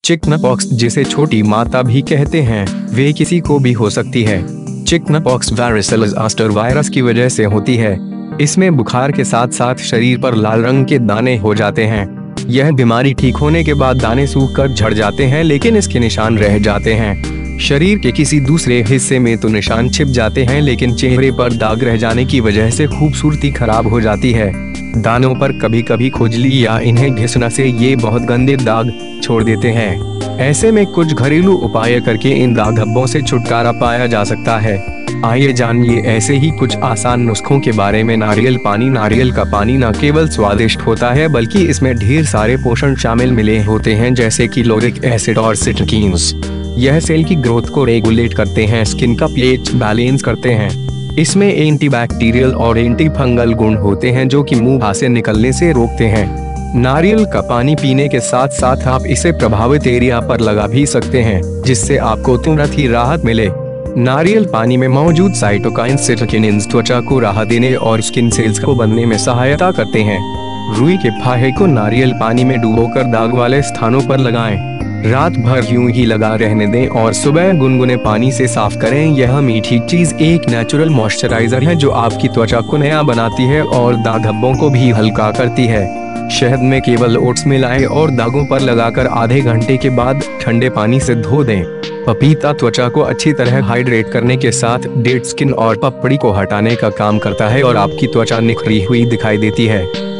Chickenpox, जिसे छोटी माता भी कहते हैं, वे किसी को भी हो सकती है। चिकनपॉक्स वारिसेला ज़ोस्टर वायरस की वजह से होती है। इसमें बुखार के साथ साथ शरीर पर लाल रंग के दाने हो जाते हैं। यह बीमारी ठीक होने के बाद दाने सूख कर झड़ जाते हैं, लेकिन इसके निशान रह जाते हैं। शरीर के किसी दूसरे हिस्से में तो निशान छिप जाते हैं, लेकिन चेहरे पर दाग रह जाने की वजह से खूबसूरती खराब हो जाती है। दानों पर कभी कभी खुजली या इन्हें घिसना से ये बहुत गंदे दाग छोड़ देते हैं। ऐसे में कुछ घरेलू उपाय करके इन दाग धब्बों से छुटकारा पाया जा सकता है। आइए जानिए ऐसे ही कुछ आसान नुस्खों के बारे में। नारियल का पानी न केवल स्वादिष्ट होता है, बल्कि इसमें ढेर सारे पोषण शामिल मिले होते हैं, जैसे कि लोरिक एसिड और सिट्रकीन्स। यह सेल की ग्रोथ को रेगुलेट करते हैं, स्किन का पीएच बैलेंस करते हैं। इसमें एंटीबैक्टीरियल और एंटी फंगल गुण होते हैं, जो कि मुंह से निकलने से रोकते हैं। नारियल का पानी पीने के साथ साथ आप इसे प्रभावित एरिया पर लगा भी सकते हैं, जिससे आपको तुरंत ही राहत मिले। नारियल पानी में मौजूद साइटोकाइन सिट्रकिन्स त्वचा को राहत देने और स्किन सेल्स को बनने में सहायता करते हैं। रुई के फाहे को नारियल पानी में डुबोकर दाग वाले स्थानों पर लगाएं। रात भर यूं ही लगा रहने दें और सुबह गुनगुने पानी से साफ करें। यह मीठी चीज एक नेचुरल मॉइस्चराइजर है, जो आपकी त्वचा को नया बनाती है और दाग धब्बों को भी हल्का करती है। शहद में केवल ओट्स मिलाएं और दागों पर लगाकर आधे घंटे के बाद ठंडे पानी से धो दें। पपीता त्वचा को अच्छी तरह हाइड्रेट करने के साथ डेड स्किन और पपड़ी को हटाने का काम करता है और आपकी त्वचा निखरी हुई दिखाई देती है।